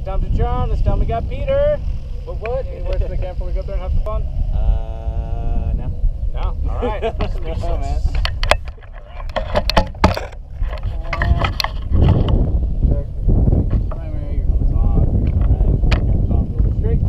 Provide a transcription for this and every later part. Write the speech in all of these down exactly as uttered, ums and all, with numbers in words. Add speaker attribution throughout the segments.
Speaker 1: time to John. This time we got Peter. What? What? Any words to the camp before we go there and have some fun?
Speaker 2: Uh, no.
Speaker 1: No? Alright.
Speaker 2: No, man.
Speaker 1: Check. Primary, your helmet's off. Camera's off, a little bit straight.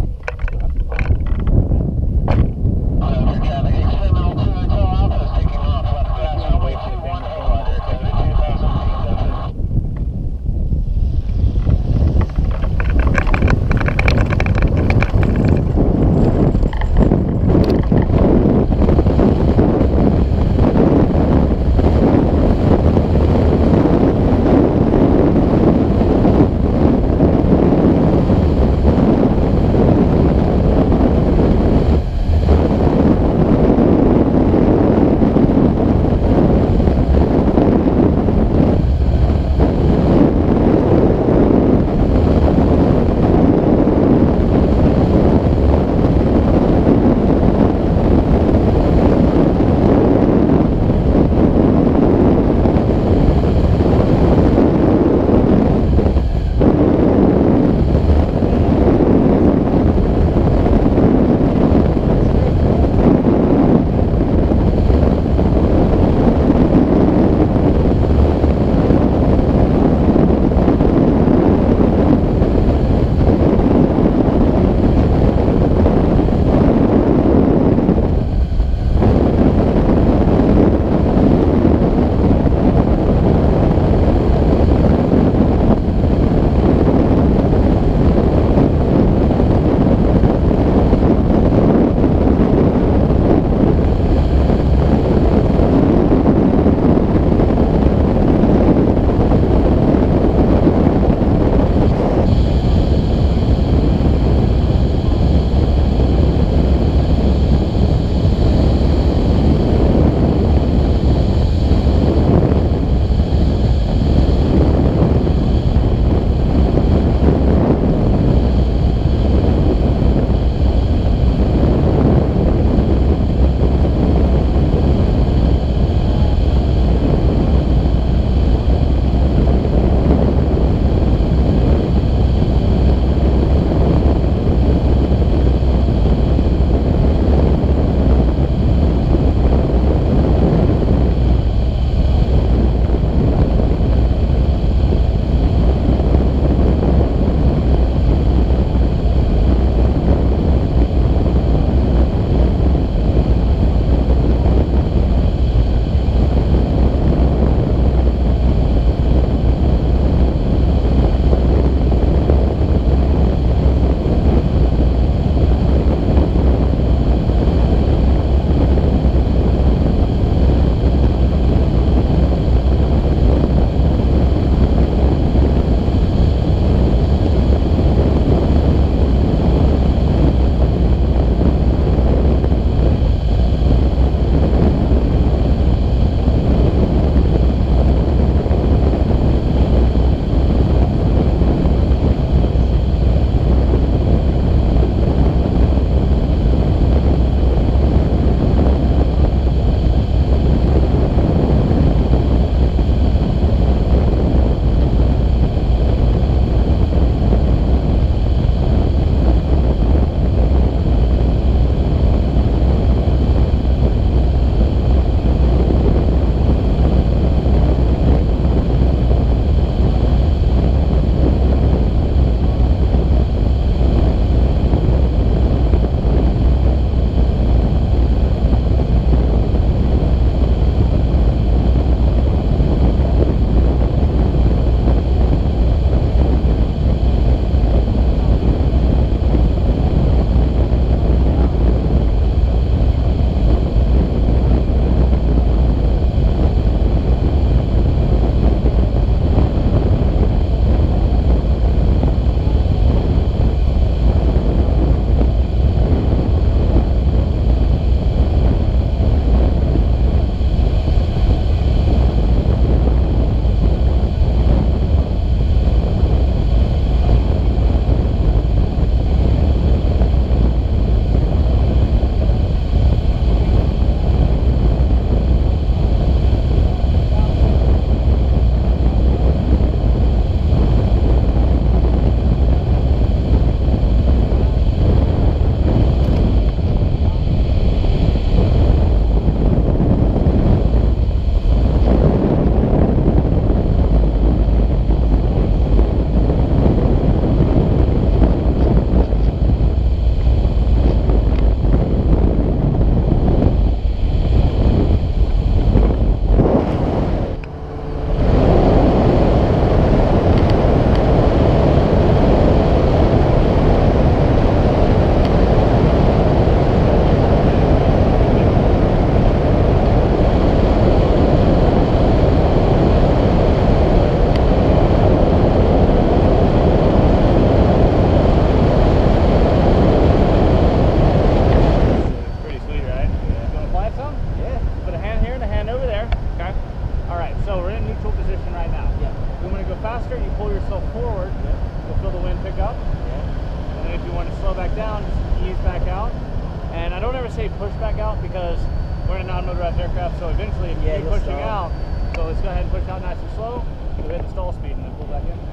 Speaker 1: you'll feel the wind pick up.
Speaker 2: Yeah.
Speaker 1: And then if you want to slow back down, just ease back out. And I don't ever say push back out because we're in a non-motorized aircraft, so eventually if
Speaker 2: Yeah,
Speaker 1: you keep
Speaker 2: you'll
Speaker 1: pushing
Speaker 2: stall.
Speaker 1: out, so let's go ahead and push out nice and slow. We'll hit the stall speed and then pull back in.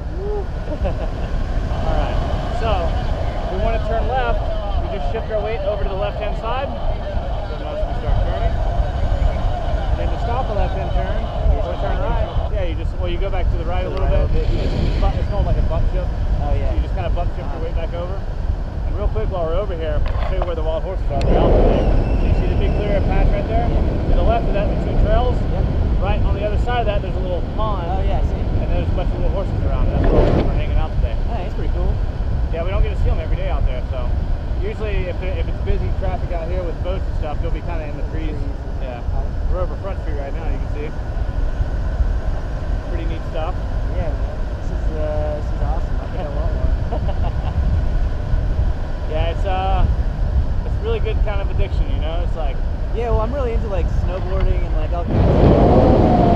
Speaker 1: Alright, so if we want to turn left, we just shift our weight over to the left-hand side. You'll notice we start turning. And then to stop a left-hand turn, or turn right, yeah, you just, well, you go back to the right a little
Speaker 2: right a
Speaker 1: bit.
Speaker 2: little bit,
Speaker 1: It's, bu- it's called like a butt shift.
Speaker 2: Oh yeah.
Speaker 1: So you just kind of butt shift your weight back over. And real quick, while we're over here, I'll show you where the wild horses are. They're out today. So you see the big clear patch right there? To the left of that, the two trails.
Speaker 2: Yep.
Speaker 1: Right on the other side of that, there's a little pond.
Speaker 2: Oh yeah, I see.
Speaker 1: And there's a bunch of little horses around. That's where we're hanging out today.
Speaker 2: Hey, that's pretty cool.
Speaker 1: Yeah, we don't get to see them every day out there, so usually if, there, if it's busy traffic out here with boats and stuff, they'll be kind of in the trees. Yeah. We're over Front Street right now, you can see. Pretty neat stuff.
Speaker 2: Yeah, man. This is uh, this is awesome. I think I want one.
Speaker 1: Yeah, it's uh, it's really good kind of addiction, you know. It's like,
Speaker 2: Yeah, well, I'm really into like snowboarding and like all kinds of